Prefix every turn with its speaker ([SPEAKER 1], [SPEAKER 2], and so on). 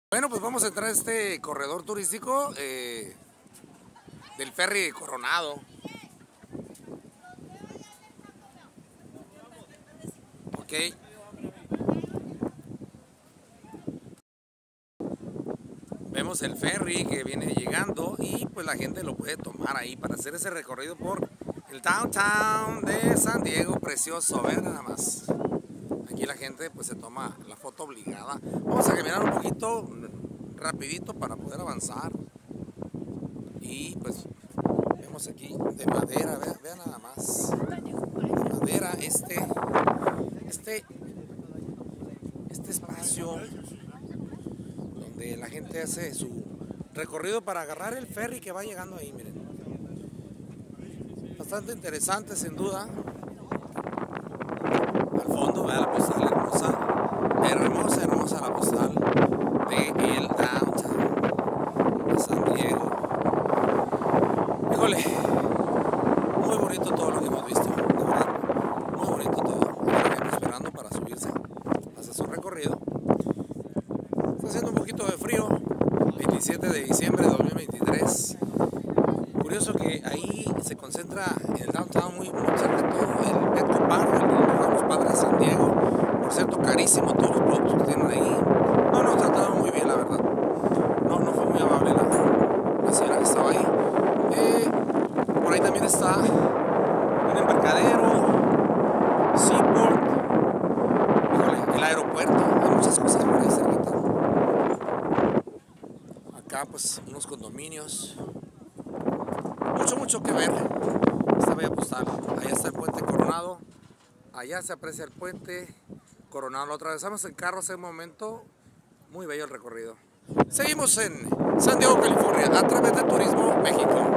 [SPEAKER 1] Bueno, pues vamos a entrar a este corredor turístico del ferry Coronado. Ok. Vemos el ferry que viene llegando y pues la gente lo puede tomar ahí para hacer ese recorrido por el downtown de San Diego, precioso. Vean nada más. Aquí la gente pues se toma la foto obligada. Vamos a caminar un poquito rapidito para poder avanzar. Y pues vemos aquí de madera, vean nada más. De madera este espacio donde la gente hace su recorrido para agarrar el ferry que va llegando ahí, miren. Bastante interesante sin duda. Al fondo, vean la postal hermosa. Hermosa, hermosa la postal de el downtown de San Diego. Híjole, muy bonito todo lo que hemos visto, de verdad, muy bonito todo. Ahora gente esperando para subirse, hacer su recorrido. Está haciendo un poquito de frío, 27 de diciembre de 2023. Curioso que ahí se concentra en el downtown muy cerca de todo el Petco Park, el los Padres de San Diego. Por cierto, carísimo todos los productos que tienen ahí. No, trataron muy bien, la verdad. No fue muy amable la señora que estaba ahí. Por ahí también está un embarcadero, Seaport, híjole, el aeropuerto, hay muchas cosas por ahí cerquita. Acá pues unos condominios, mucho que ver. Esta bella postal, allá está el puente Coronado, allá se aprecia el puente Coronado, lo atravesamos en carro hace un momento, muy bello el recorrido. Seguimos en San Diego, California, a través de Turismo México.